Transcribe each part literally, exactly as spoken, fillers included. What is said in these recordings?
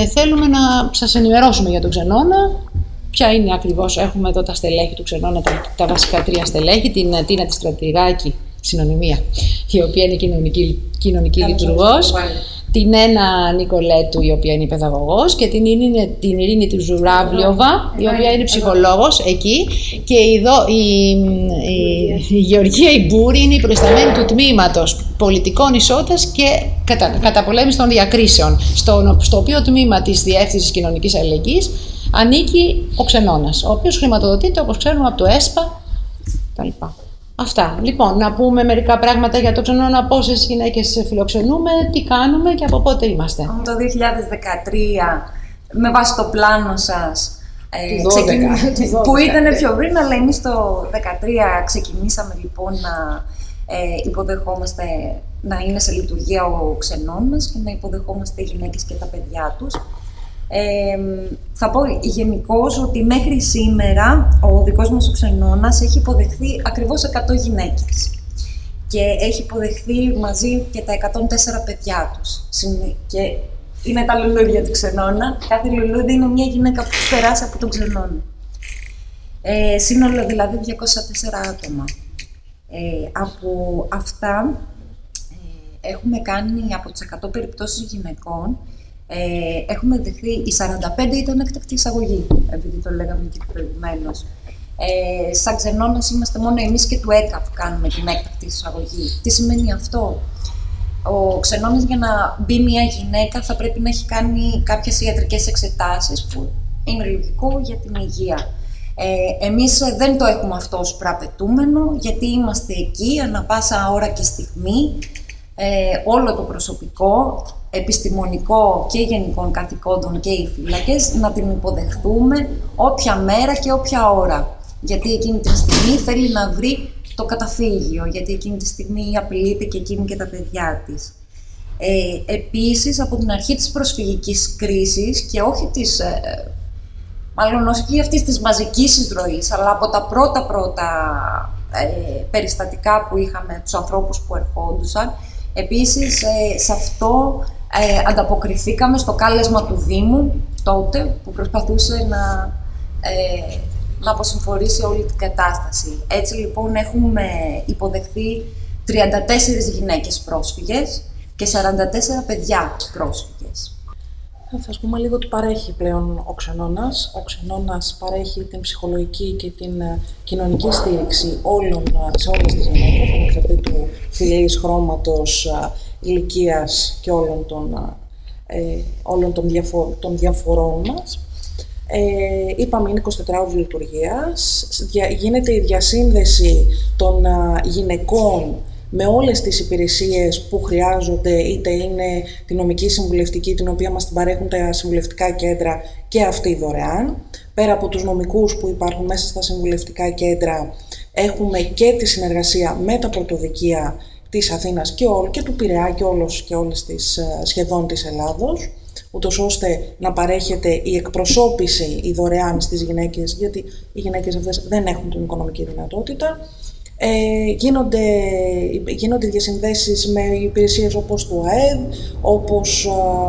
και θέλουμε να σας ενημερώσουμε για τον Ξενώνα. Ποια είναι ακριβώς, έχουμε εδώ τα στελέχη του Ξενώνα, τα, τα βασικά τρία στελέχη, την Τίνα τη Στρατηγάκη, συνωνυμία, η οποία είναι κοινωνική, κοινωνική λειτουργός, την Ένα Νικολέτου, η οποία είναι παιδαγωγός, και την Ειρήνη, την Ειρήνη του Ζουράβλιοβα, η οποία είναι ψυχολόγος εκεί, και η, η, η, η Γεωργία Ιμπούρη είναι η προϊσταμένη του τμήματος πολιτικών ισότητας και κατα, καταπολέμησης των διακρίσεων, στο, στο οποίο τμήμα της Διεύθυνσης Κοινωνικής Αλληλεγγύης ανήκει ο Ξενώνας, ο οποίος χρηματοδοτείται, όπως ξέρουμε, από το ΕΣΠΑ κτλ. Αυτά. Λοιπόν, να πούμε μερικά πράγματα για το Ξενώνα, πόσες γυναίκες φιλοξενούμε, τι κάνουμε και από πότε είμαστε. Το δύο χιλιάδες δεκατρία, με βάση το πλάνο σας, ε, ξεκινή... που ήταν πιο πριν, αλλά εμείς το δύο χιλιάδες δεκατρία ξεκινήσαμε λοιπόν να ε, υποδεχόμαστε, να είναι σε λειτουργία ο Ξενώνας και να υποδεχόμαστε οι γυναίκες και τα παιδιά τους. Ε, θα πω γενικώς ότι μέχρι σήμερα ο δικός μας ο Ξενώνας έχει υποδεχθεί ακριβώς εκατό γυναίκες και έχει υποδεχθεί μαζί και τα εκατόν τέσσερα παιδιά τους. Και είναι τα λουλούδια του Ξενώνα. Κάθε λουλούδι είναι μια γυναίκα που έχει περάσει από τον Ξενώνα. Ε, σύνολο δηλαδή διακόσια τέσσερα άτομα. Ε, από αυτά ε, έχουμε κάνει από τις εκατό περιπτώσεις γυναικών. Ε, έχουμε δεχθεί, οι σαράντα πέντε ήταν έκτακτη εισαγωγή, επειδή το λέγαμε και προηγουμένως. Ε, σαν Ξενώνας είμαστε μόνο εμείς και του ΕΚΑ που κάνουμε την έκτακτη εισαγωγή. Τι σημαίνει αυτό? Ο Ξενώνας, για να μπει μια γυναίκα, θα πρέπει να έχει κάνει κάποιες ιατρικές εξετάσεις, που είναι λογικό για την υγεία. Ε, εμείς δεν το έχουμε αυτό ως προαπαιτούμενο, γιατί είμαστε εκεί ανα πάσα ώρα και στιγμή, ε, όλο το προσωπικό, επιστημονικό και γενικών καθηκόντων και οι φύλακες, να την υποδεχθούμε όποια μέρα και όποια ώρα. Γιατί εκείνη τη στιγμή θέλει να βρει το καταφύγιο, γιατί εκείνη τη στιγμή απειλείται και εκείνη και τα παιδιά της. Ε, επίσης, από την αρχή της προσφυγικής κρίσης και όχι της, ε, μάλλον όχι αυτής της μαζικής εισρωής, αλλά από τα πρώτα πρώτα ε, περιστατικά που είχαμε, τους ανθρώπους που ερχόντουσαν, επίσης ε, σε αυτό ε, ανταποκριθήκαμε στο κάλεσμα του Δήμου τότε, που προσπαθούσε να, ε, να αποσυμφορήσει όλη την κατάσταση. Έτσι λοιπόν έχουμε υποδεχθεί τριάντα τέσσερις γυναίκες πρόσφυγες και σαράντα τέσσερα παιδιά πρόσφυγες. Θα σας πούμε λίγο τι παρέχει πλέον ο Ξενώνας. Ο Ξενώνας παρέχει την ψυχολογική και την κοινωνική στήριξη όλων, σε όλες τις γυναίκες, ανεξαρτήτου φυλής, χρώματος, ηλικίας και όλων των, ε, όλων των, διαφο των διαφορών μας. Ε, είπαμε, είναι εικοσιτετράωρης λειτουργίας. Γίνεται η διασύνδεση των α, γυναικών με όλες τις υπηρεσίες που χρειάζονται, είτε είναι τη νομική συμβουλευτική, την οποία μας την παρέχουν τα συμβουλευτικά κέντρα, και αυτή δωρεάν. Πέρα από τους νομικούς που υπάρχουν μέσα στα συμβουλευτικά κέντρα, έχουμε και τη συνεργασία με τα πρωτοδικεία της Αθήνας και, ό, και του Πειραιά και, όλος, και όλες τις σχεδόν της Ελλάδος, ούτως ώστε να παρέχεται η εκπροσώπηση, η δωρεάν στις γυναίκες, γιατί οι γυναίκες αυτές δεν έχουν την οικονομική δυνατότητα. Ε, γίνονται, γίνονται διασυνδέσεις με υπηρεσίες όπως του ΑΕΔ, όπως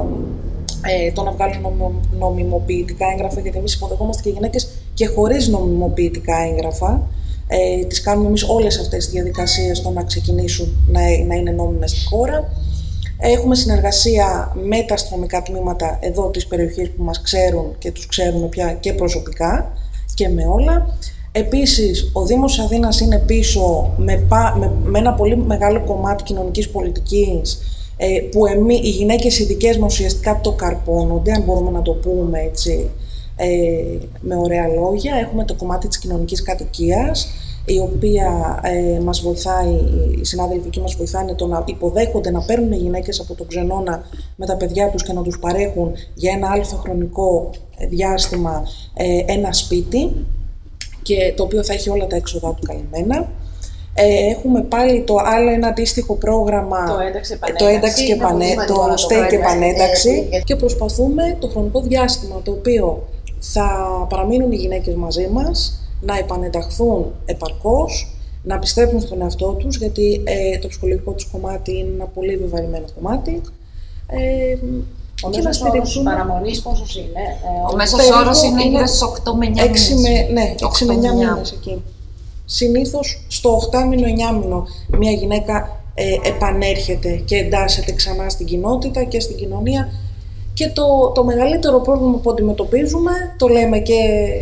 ε, το να βγάλουν νομιμοποιητικά έγγραφα, γιατί εμείς υποδεχόμαστε και γυναίκες και χωρίς νομιμοποιητικά έγγραφα. Ε, τις κάνουμε εμείς όλες αυτές τις διαδικασίες στο να ξεκινήσουν να, να είναι νόμιμες στη χώρα. Έχουμε συνεργασία με τα αστυνομικά τμήματα εδώ της περιοχής που μας ξέρουν και τους ξέρουμε πια και προσωπικά και με όλα. Επίσης, ο Δήμος της Αθήνας είναι πίσω με, με, με ένα πολύ μεγάλο κομμάτι κοινωνικής πολιτικής, ε, που εμείς, οι γυναίκες οι δικές μας ουσιαστικά το καρπώνονται, αν μπορούμε να το πούμε έτσι, ε, με ωραία λόγια. Έχουμε το κομμάτι της κοινωνικής κατοικίας, η οποία ε, μας βοηθάει, οι συνάδελφοι εκεί μας βοηθάνε το να υποδέχονται, να παίρνουν οι γυναίκες από τον Ξενώνα με τα παιδιά τους και να τους παρέχουν για ένα αλφα χρονικό διάστημα ε, ένα σπίτι, και το οποίο θα έχει όλα τα έξοδα του καλυμμένα. Ε, έχουμε πάλι το άλλο ένα αντίστοιχο πρόγραμμα, το ένταξη, το ένταξη και πανέταξη, το στέι και πανέταξη, και προσπαθούμε το χρονικό διάστημα το οποίο θα παραμείνουν οι γυναίκες μαζί μας να επανενταχθούν επαρκώς, να επιστρέψουν στον εαυτό τους, γιατί ε, το ψυχολογικό τους κομμάτι είναι ένα πολύ βεβαρημένο κομμάτι, ε, Ο και να στηριχθούμε. Παραμονής πόσος είναι? Ο μέσος όρος είναι γύρω στους οκτώ με εννιά μήνες. Ναι, έξι με εννιά μήνες εκεί. Συνήθως στο οκτάμηνο εννιάμηνο μια γυναίκα ε, επανέρχεται και εντάσσεται ξανά στην κοινότητα και στην κοινωνία. Και το, το μεγαλύτερο πρόβλημα που αντιμετωπίζουμε, το λέμε και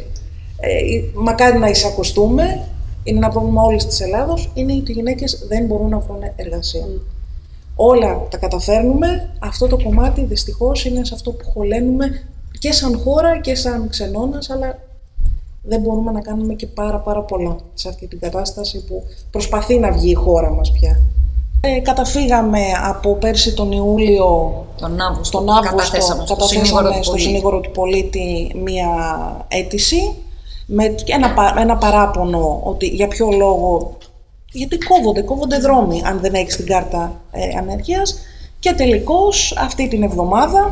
ε, μακάρι να εισακωστούμε, είναι ένα πρόβλημα όλης της Ελλάδος, είναι ότι οι γυναίκες δεν μπορούν να βρουν εργασία. Mm. Όλα τα καταφέρνουμε, αυτό το κομμάτι δυστυχώς είναι σε αυτό που χωλένουμε και σαν χώρα και σαν ξενώνας, αλλά δεν μπορούμε να κάνουμε και πάρα πάρα πολλά σε αυτή την κατάσταση που προσπαθεί να βγει η χώρα μας πια. Ε, καταφύγαμε από πέρσι τον Ιούλιο, τον Αύγουστο, τον Αύγουστο καταθέσαμε, καταθέσαμε στο, στο συνήγορο του πολίτη μία αίτηση με ένα, ένα παράπονο ότι για ποιο λόγο, γιατί κόβονται, κόβονται δρόμοι αν δεν έχεις την κάρτα ε, ανεργίας. Και τελικώς αυτή την εβδομάδα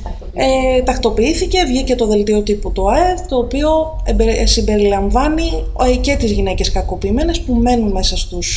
ε, τακτοποιήθηκε, βγήκε το δελτίο τύπου του ΑΕΔ, το οποίο ε, συμπεριλαμβάνει ε, και τις γυναίκες κακοποιημένες που μένουν μέσα στους,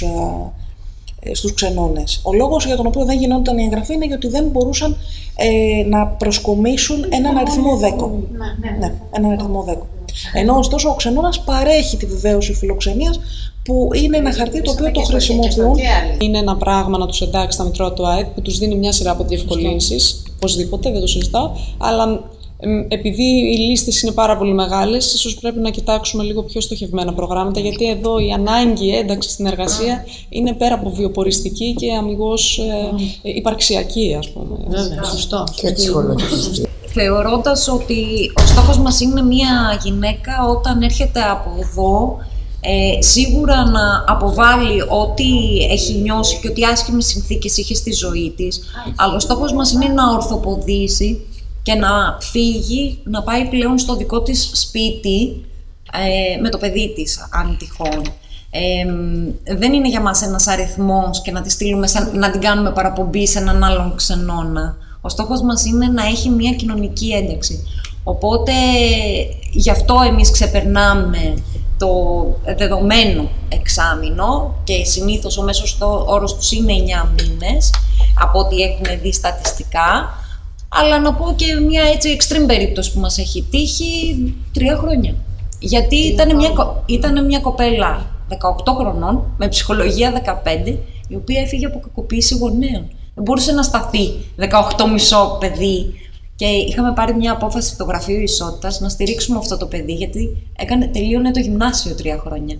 ε, στους ξενώνες. Ο λόγος για τον οποίο δεν γινόταν η εγγραφή είναι γιατί δεν μπορούσαν ε, να προσκομίσουν έναν αριθμό δέκο. Ναι, έναν αριθμό δέκο. Ενώ ωστόσο ο ξενώνας παρέχει τη βεβαίωση φιλοξενίας, που είναι ένα χαρτί το οποίο το χρησιμοποιούν. Είναι ένα πράγμα να τους εντάξει στα μητρώα του ΑΕΔ που τους δίνει μια σειρά από διευκολύνσεις, οπωσδήποτε, δεν το συζητάω, αλλά επειδή οι λίστες είναι πάρα πολύ μεγάλες, ίσως πρέπει να κοιτάξουμε λίγο πιο στοχευμένα προγράμματα, γιατί εδώ η ανάγκη ένταξη στην εργασία είναι πέρα από βιοποριστική και αμιγώς ε, υπαρξιακή, ας πούμε. Βέβαια, σωστό. Και ψυχολογική. Θεωρώντας ότι ο στόχος μας είναι μια γυναίκα όταν έρχεται από εδώ, Ε, σίγουρα να αποβάλει ό,τι έχει νιώσει και ό,τι άσχημες συνθήκες είχε στη ζωή της, αλλά ο στόχος μας είναι να ορθοποδήσει και να φύγει, να πάει πλέον στο δικό της σπίτι ε, με το παιδί της, αν τυχόν. Ε, δεν είναι για μας ένας αριθμός και να τη στείλουμε, σαν, να την κάνουμε παραπομπή σε έναν άλλον ξενώνα. Ο στόχος μας είναι να έχει μια κοινωνική ένταξη. Οπότε γι' αυτό εμείς ξεπερνάμε το δεδομένο εξάμηνο και συνήθως ο μέσος όρος τους είναι εννιά μήνες από ό,τι έχουμε δει στατιστικά, αλλά να πω και μια έτσι extreme περίπτωση που μας έχει τύχει τρία χρόνια. Γιατί ήταν μια, ήταν μια κοπέλα δεκαοκτώ χρονών με ψυχολογία δεκαπέντε, η οποία έφυγε από κακοποίηση γονέων. Δεν μπορούσε να σταθεί δεκαοκτώ μισό παιδί. Και είχαμε πάρει μια απόφαση στο Γραφείο Ισότητας να στηρίξουμε αυτό το παιδί, γιατί έκανε, τελείωνε το γυμνάσιο τρία χρόνια.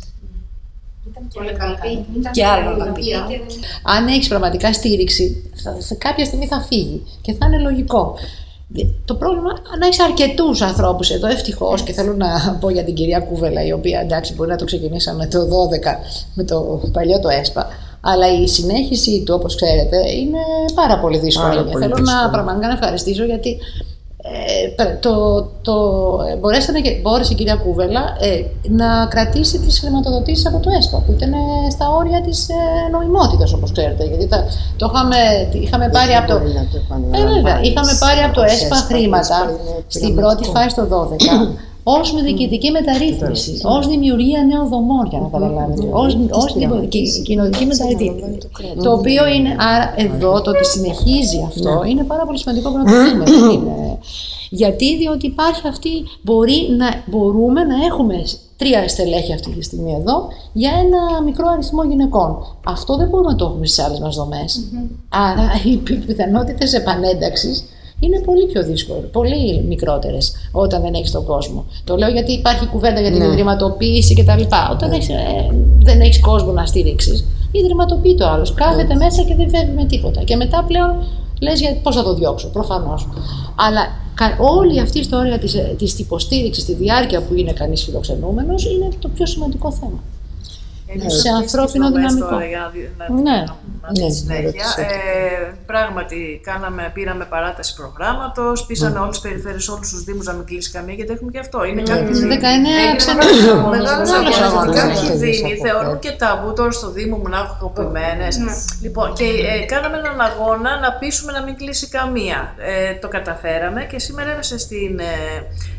Ήταν και άλλο. Αν έχεις πραγματικά στήριξη, θα, θα, κάποια στιγμή θα φύγει και θα είναι λογικό. Το πρόβλημα να έχεις αρκετούς ανθρώπους εδώ, ευτυχώς, και θέλω να πω για την κυρία Κούβελα, η οποία εντάξει μπορεί να το ξεκινήσαμε το δώδεκα με το παλιό το ΕΣΠΑ, αλλά η συνέχιση του, όπως ξέρετε, είναι πάρα πολύ δύσκολη. Πάρα πολύ θέλω δύσκολη. να πραγματικά να ευχαριστήσω, γιατί ε, το, το, μπορέσανε και, μπόρεσε η κυρία Κούβελα ε, να κρατήσει τις χρηματοδοτήσεις από το ΕΣΠΑ, που ήταν στα όρια της ε, νομιμότητας, όπως ξέρετε. Γιατί τα, το είχαμε, είχαμε πάρει από το, ε, βέβαια, είχαμε πάρει από το ΕΣΠΑ χρήματα στην πρώτη φάση το δώδεκα. Ως με διοικητική μεταρρύθμιση, ως δημιουργία νέων δομών, για να καταλάβετε, ως κοινωνική μεταρρύθμιση. Το οποίο είναι, άρα εδώ το ότι συνεχίζει αυτό είναι πάρα πολύ σημαντικό που να το δούμε. Γιατί, διότι υπάρχει αυτή, μπορεί να, μπορούμε να έχουμε τρία στελέχη αυτή τη στιγμή εδώ για ένα μικρό αριθμό γυναικών. Αυτό δεν μπορούμε να το έχουμε στις άλλες μας δομές. Άρα οι πιθανότητες επανένταξης είναι πολύ πιο δύσκολο, πολύ μικρότερες όταν δεν έχεις τον κόσμο. Το λέω γιατί υπάρχει κουβέντα για την ναι. ιδρυματοποίηση κτλ. Όταν έχεις, ε, δεν έχεις κόσμο να στηρίξεις, ιδρυματοποιεί το άλλος. Κάθεται ναι. μέσα και δεν φεύγει με τίποτα. Και μετά πλέον λες για πώς θα το διώξω, προφανώς. Αλλά όλη αυτή η ιστορία της, της υποστήριξης στη διάρκεια που είναι κανείς φιλοξενούμενος είναι το πιο σημαντικό θέμα. Είναι σε ανθρώπινο δυναμικό. Τώρα, για να, να, ναι. να ναι, συνέχεια. Ε, πράγματι, κάναμε, πήραμε παράταση προγράμματος, πείσαμε mm. όλες τις περιφέρειες, όλους τους δήμους να μην κλείσει καμία, γιατί έχουμε και αυτό. Είναι mm. κάποιοι δεκαεννέα μεγάλος αγώνας. Κάποιοι δήμοι θεωρούν και ταμπού τώρα στο Δήμο μου να έχουν κοπημένες. Λοιπόν, και ε, κάναμε έναν αγώνα να πείσουμε να μην κλείσει καμία. Ε, το καταφέραμε και σήμερα είμαστε στην. Ε,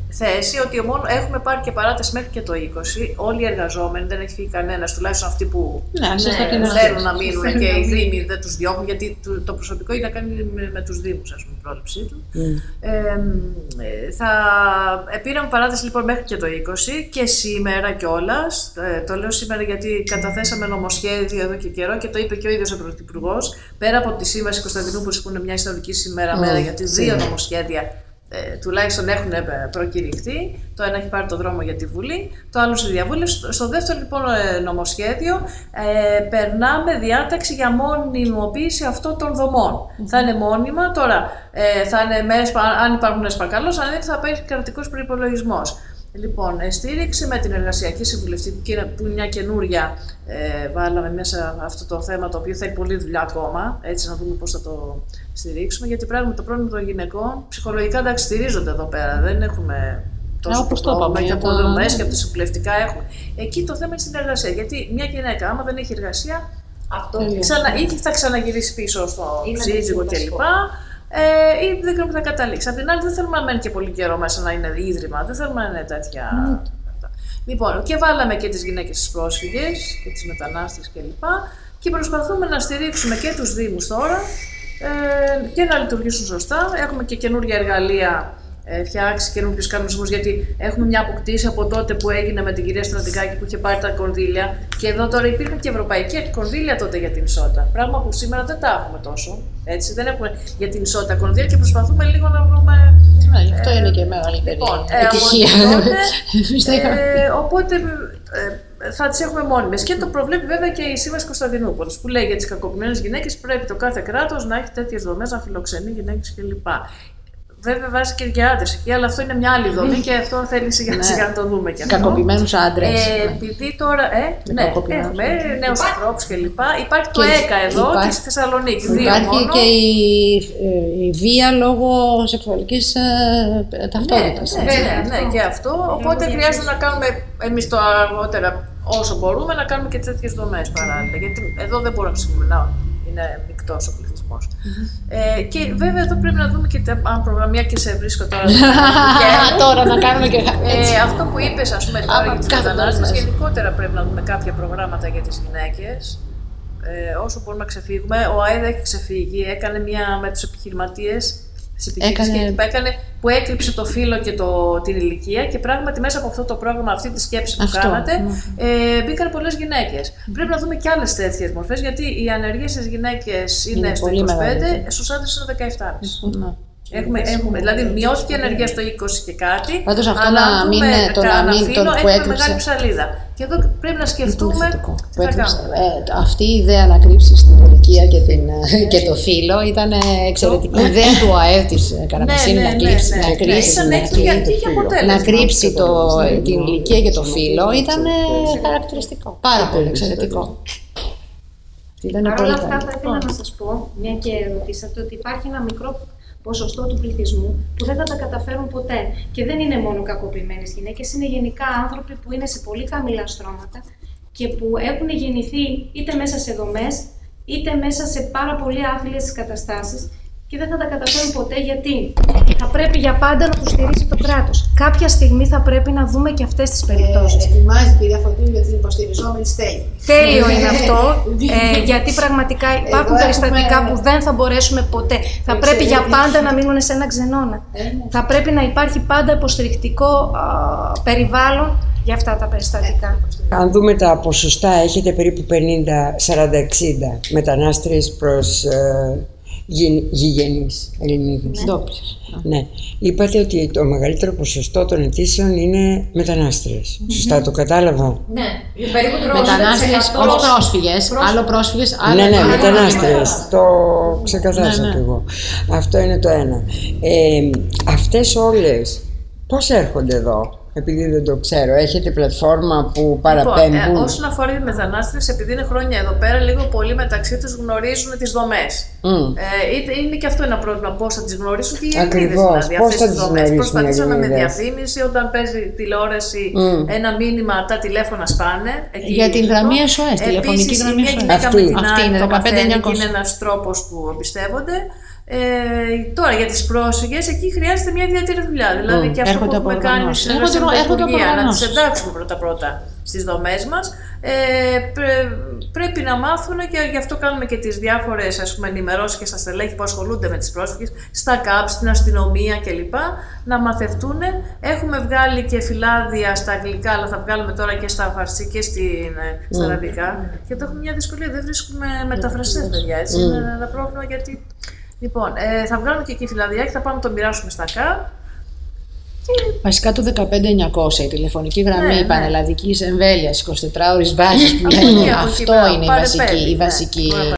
θέση ότι μόνο έχουμε πάρει και παράταση μέχρι και το είκοσι. Όλοι οι εργαζόμενοι, δεν έχει φύγει κανένας, τουλάχιστον αυτοί που ναι, ναι, θέλουν να μείνουν και οι Δήμοι δεν τους διώχνουν, γιατί το προσωπικό έχει να κάνει με, με τους Δήμους, ας πούμε, η πρόληψή του. Mm. Ε, θα πήραμε παράταση λοιπόν μέχρι και το είκοσι και σήμερα κιόλας. Ε, το λέω σήμερα γιατί καταθέσαμε νομοσχέδιο εδώ και καιρό και το είπε και ο ίδιος ο Πρωθυπουργός. Πέρα από τη Σύμβαση Κωνσταντινούπολης που είναι μια ιστορική σήμερα mm. μέρα, γιατί δύο νομοσχέδια Ε, τουλάχιστον έχουν προκηρυχθεί. Το ένα έχει πάρει το δρόμο για τη Βουλή, το άλλο στη διαβούλευση. Στο δεύτερο λοιπόν νομοσχέδιο ε, περνάμε διάταξη για μονιμοποίηση αυτών των δομών. Mm-hmm. Θα είναι μόνιμα, τώρα ε, θα είναι μέρες, αν υπάρχουν μέρες παρακαλώς, αν δεν θα υπάρχει κρατικός προϋπολογισμός. Λοιπόν, στήριξη με την Εργασιακή Συμβουλευτική, που είναι μια καινούρια, ε, βάλαμε μέσα αυτό το θέμα, το οποίο θέλει πολλή δουλειά ακόμα, έτσι να δούμε πώς θα το στηρίξουμε, γιατί πράγματι το πρόβλημα των γυναικών, ψυχολογικά εντάξει στηρίζονται εδώ πέρα, δεν έχουμε τόσο πρόβλημα και από δομές και από τα συμβουλευτικά έχουμε. Εκεί το θέμα είναι στην εργασία, γιατί μια γυναίκα άμα δεν έχει εργασία, αυτό ξανα, ή θα ξαναγυρίσει πίσω στο σύζυγο κλπ. Ε, ή δεν ξέρουμε που θα καταλήξει. Απ' την άλλη, δεν θέλουμε να μένει και πολύ καιρό μέσα να είναι ίδρυμα, δεν θέλουμε να είναι τέτοια. Mm. Λοιπόν, και βάλαμε και τις γυναίκες τις πρόσφυγες και τις μετανάστες κλπ. Και προσπαθούμε να στηρίξουμε και τους Δήμους τώρα ε, και να λειτουργήσουν σωστά. Έχουμε και καινούργια εργαλεία. Φτιάξει καινούριου κανονισμού, γιατί έχουμε μια αποκτήση από τότε που έγινε με την κυρία Στρατικάκη που είχε πάρει τα κονδύλια. Και εδώ τώρα υπήρχαν και ευρωπαϊκά κονδύλια τότε για την ισότητα. Πράγμα που σήμερα δεν τα έχουμε τόσο. Έτσι, δεν έχουμε για την ισότητα κονδύλια και προσπαθούμε λίγο να βρούμε. Ναι, γι' αυτό ε, είναι και μεγαλύτερη λοιπόν, επιτυχία. Ε, ε, οπότε ε, θα τις έχουμε μόνιμες. Και το προβλέπει βέβαια και η Σύμβαση Κωνσταντινούπολης που λέει για τις κακοποιημένες γυναίκες πρέπει το κάθε κράτος να έχει τέτοιες δομές, να φιλοξενεί γυναίκες κλπ. Βέβαια βάζει και για άντρες εκεί, αλλά αυτό είναι μια άλλη δομή και αυτό θέλει σιγά σιγά να το δούμε και αυτό. Κακοποιημένους άντρες. Ε, επειδή τώρα, ε, ναι, έχουμε νέους ανθρώπους κλπ. Υπάρχει το ΕΚΑ εδώ υπάρχει, και στη Θεσσαλονίκη. Υπάρχει και η, η βία λόγω σεξουαλικής ε, ταυτότητας. Ναι, ναι, ναι, ναι, και αυτό. Οπότε χρειάζεται να κάνουμε εμείς το αργότερα όσο μπορούμε να κάνουμε και τέτοιες δομές παράλληλα. Γιατί εδώ δεν μπορούμε να είναι μεικτός ο πληθυσμός. Mm-hmm. Ε, και βέβαια εδώ πρέπει να δούμε και αν προγραμμία και σε βρίσκω τώρα. Τώρα να κάνουμε και ε, αυτό που είπες, ας πούμε, τώρα για τις μετανάστες, γενικότερα πρέπει να δούμε κάποια προγράμματα για τις γυναίκες. Ε, όσο μπορούμε να ξεφύγουμε. Ο ΑΕΔ έχει ξεφύγει, έκανε μια με τους επιχειρηματίες. Έκανε... Που, έκανε, που έκρυψε το φύλο και το, την ηλικία και πράγματι μέσα από αυτό το πρόγραμμα, αυτή τη σκέψη που αυτό. κάνατε, mm. ε, μπήκαν πολλές γυναίκες. Mm. Πρέπει να δούμε και άλλες τέτοιες μορφές, γιατί οι ανεργίες στις γυναίκες είναι, είναι στο είκοσι πέντε, μεγάλη. Στους άντρες είναι δεκαεπτά. Mm. Έχουμε, έχουμε, δηλαδή μειώθηκε η ανεργία στο είκοσι και κάτι, πάντως αυτό αλλά να μην είναι το να μην τον που έκρυψε. Μεγάλη ψαλίδα. Και εδώ πρέπει να σκεφτούμε τι θα κάνουμε. Ε, αυτή η ιδέα να κρύψει την ηλικία και, την, και το φύλο ήταν εξαιρετική. Η ιδέα του ΑΕΔ της Καραμεσίνη να κρύψει, να κρύψει, να κρύψει την ηλικία και το φύλο ήταν χαρακτηριστικό. Πάρα πολύ εξαιρετικό. Παρ' όλα αυτά θα ήθελα να σας πω, μια και ρωτήσατε, ότι υπάρχει ένα μικρό ποσοστό του πληθυσμού που δεν θα τα καταφέρουν ποτέ. Και δεν είναι μόνο κακοποιημένες γυναίκες, είναι γενικά άνθρωποι που είναι σε πολύ χαμηλά στρώματα και που έχουν γεννηθεί είτε μέσα σε δομές, είτε μέσα σε πάρα πολύ άθλιες καταστάσεις και δεν θα τα καταφέρουν ποτέ, γιατί θα πρέπει για πάντα να τους στηρίζει το κράτος. Κάποια στιγμή θα πρέπει να δούμε και αυτές τις περιπτώσεις. Ε, ετοιμάζει η κυρία Φωτίνου για την υποστηριζόμενη στέγη. Τέλειο είναι αυτό, ε, γιατί πραγματικά υπάρχουν Εδώ περιστατικά έχουμε... που δεν θα μπορέσουμε ποτέ. Θα Εξαιρετική. πρέπει για πάντα να μείνουν σε ένα ξενώνα. Ε, θα πρέπει να υπάρχει πάντα υποστηρικτικό α, περιβάλλον για αυτά τα περιστατικά. Αν δούμε τα ποσοστά, έχετε περίπου πενήντα σαράντα εξήντα μετανάστριες προς... Ε, γηγενείς Ελληνίδες. Ντόπιες. Ναι. ναι. Είπατε ότι το μεγαλύτερο ποσοστό των αιτήσεων είναι μετανάστριες. Mm-hmm. Σωστά το κατάλαβα. Ναι. Περίπου μετανάστριες, όχι πρόσφυγες. Άλλο πρόσφυγες, άλλο. Ναι, ναι, μετανάστριες. Το ξεκαθάρισα ναι, ναι. και εγώ. Αυτό είναι το ένα. Ε, αυτές όλες πώς έρχονται εδώ? Επειδή δεν το ξέρω, έχετε πλατφόρμα που παραπέμπουν. Λοιπόν, ε, όσον αφορά τη μετανάστευση, επειδή είναι χρόνια εδώ πέρα, λίγο πολύ μεταξύ τους γνωρίζουν τις δομές. Mm. Ε, είναι και αυτό ένα πρόβλημα, πώς θα τις γνωρίσουν και οι Ελληνίδες. Ακριβώς, δηλαδή, πώς θα τις γνωρίσουν. Προσπαθήσαμε με διαφήμιση, όταν παίζει τηλεόραση mm. ένα μήνυμα, τα τηλέφωνα σπάνε. Εκεί για την γραμμή ες ο ες, τηλεφωνική γραμμή ες ο ες. Αυτή, αυτή είναι δεκαπέντε εννιακόσια. Είναι ένας τρόπος που εμπιστεύονται. Ε, τώρα για τις πρόσφυγες, εκεί χρειάζεται μια ιδιαίτερη δουλειά. Δηλαδή mm. και αυτό που έχουμε κάνει στην Υπουργεία, να τις εντάξουμε πρώτα-πρώτα στις δομές μας. Ε, πρέ, πρέπει να μάθουν και γι' αυτό κάνουμε και τις διάφορες ας πούμε, ενημερώσεις και στα στελέχη που ασχολούνται με τις πρόσφυγες, στα ΚΑΠ, στην αστυνομία κλπ. Να μαθευτούν. Έχουμε βγάλει και φυλάδια στα αγγλικά, αλλά θα βγάλουμε τώρα και στα φαρσί και στην, mm. στα αραβικά. Και εδώ έχουμε μια δυσκολία, δεν βρίσκουμε μεταφραστές, παιδιά. Έτσι. Mm. Είναι ένα πρόβλημα γιατί. Λοιπόν, ε, θα βγάλουμε και εκεί φυλαδιάκι, θα πάμε να το μοιράσουμε στα ΚΑΠ. Βασικά το δεκαπέντε εννιακόσια, η τηλεφωνική γραμμή ναι, πανελλαδικής εμβέλειας εικοσιτετράωρης βάσης που λένε, αυτό είναι η βασική, η βασική